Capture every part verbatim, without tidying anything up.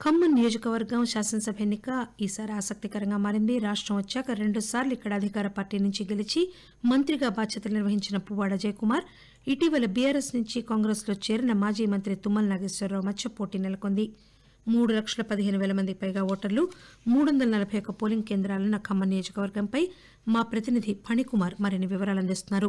ఖమ్మం నియోజకవర్గం శాసనసభ ఎన్నిక ఈసారి ఆసక్తికరంగా మారింది. రాష్టం వచ్చాక రెండు సార్లు ఇక్కడ అధికార పార్టీ నుంచి గెలిచి మంత్రిగా బాధ్యతలు నిర్వహించిన పువ్వాడ అజయ్ కుమార్ ఇటీవల బీఆర్ఎస్ నుంచి కాంగ్రెస్ లో చేరిన మాజీ మంత్రి తుమ్మల నాగేశ్వరరావు మధ్య పోటీ నెలకొంది. మూడు లక్షల పదిహేను వేల మందికి పైగా ఓటర్లు, మూడు వందల నలభై ఒక్క పోలింగ్ కేంద్రాలున్న ఖమ్మం నియోజకవర్గంపై మా ప్రతినిధి ఫణికుమార్ మరిన్ని వివరాలు అందిస్తున్నారు.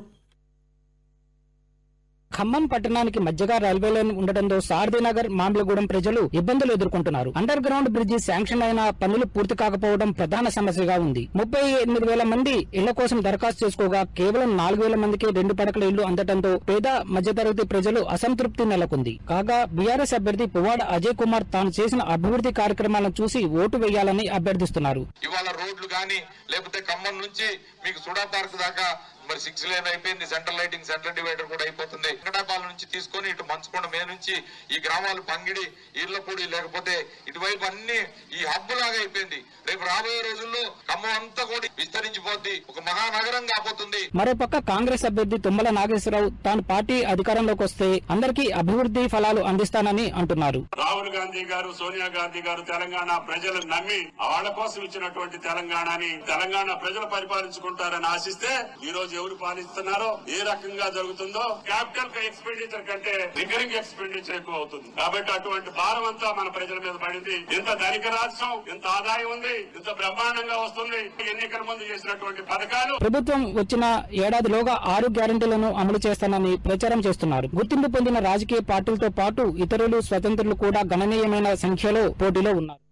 ఖమ్మం పట్టణానికి మధ్యగా రైల్వే లైన్ ఉండటంతో సారథినగర్, మామిలగూడెం ప్రజలు ఇబ్బందులు ఎదుర్కొంటున్నారు. అండర్ గ్రౌండ్ బ్రిడ్జి శాంక్షన్ అయిన పనులు పూర్తి కాకపోవడం ప్రధాన సమస్యగా ఉంది. ముప్పై ఎనిమిది వేల మంది ఇళ్ల కోసం దరఖాస్తు చేసుకోగా కేవలం నాలుగు వేల మందికి రెండు పడకల ఇళ్లు అందటంతో పేద మధ్యతరగతి ప్రజలు అసంతృప్తి నెలకొంది. కాగా బీఆర్ఎస్ అభ్యర్థి పువ్వాడ అజయ్ కుమార్ తాను చేసిన అభివృద్ధి కార్యక్రమాలను చూసి ఓటు వేయాలని అభ్యర్థిస్తున్నారు. ఇవాళ రోడ్లు గానీ లేకపోతే ఖమ్మం నుంచి మీకు సుడా పార్క్ దాకా మరి సిక్స్ లేన్ అయిపోయింది. సెంట్రల్ లైటింగ్, సెంట్రల్ డివైడర్ కూడా అయిపోతుంది. వెంకటాపాలెం నుంచి తీసుకొని ఇటు మంచుకొండ మీద నుంచి ఈ గ్రామాలు పంగిడి, ఈర్లపూడి లేకపోతే ఇటువైపు అన్ని ఈ హబ్ లాగా అయిపోయింది. రేపు రాబోయే రోజుల్లో ఖమ్మం అంతా కూడా విస్తరించిపోద్ది, ఒక మహానగరం కాబోతుంది. మరోపక్క కాంగ్రెస్ అభ్యర్థి తుమ్మల నాగేశ్వరరావు తాను పార్టీ అధికారంలోకి వస్తే అందరికీ అభివృద్ధి ఫలాలు అందిస్తానని అంటున్నారు. రాహుల్ గాంధీ గారు, సోనియా గాంధీ గారు తెలంగాణ ప్రజలు నమ్మి వాళ్ళ కోసం ఇచ్చినటువంటి తెలంగాణని తెలంగాణ ప్రజలు పరిపాలించుకుంటారని ఆశిస్తే ఈ రోజు ఎవరు పాలిస్తున్నారో, ఏ రకంగా జరుగుతుందో క్యాపిటల్ ఎక్స్పెండిచర్ కంటే రికరింగ్ ఎక్స్పెండిచర్ ఎక్కువ అవుతుంది. కాబట్టి అటువంటి భారం అంతా మన ప్రజల మీద పడింది. ఎంత ధనిక రాష్ట్రం, ఎంత ఆదాయం ఉంది, ఎంత బ్రహ్మాండంగా వస్తుంది. ఎన్నికల ముందు చేసినటువంటి పథకాలు ప్రభుత్వం వచ్చిన ఏడాదిలోగా ఆరు గ్యారెంటీలను అమలు చేస్తానని ప్రచారం చేస్తున్నారు. గుర్తింపు పొందిన రాజకీయ పార్టీలతో పాటు ఇతరులు, స్వతంత్రులు కూడా గణనీయమైన సంఖ్యలో పోటీలో ఉన్నారు.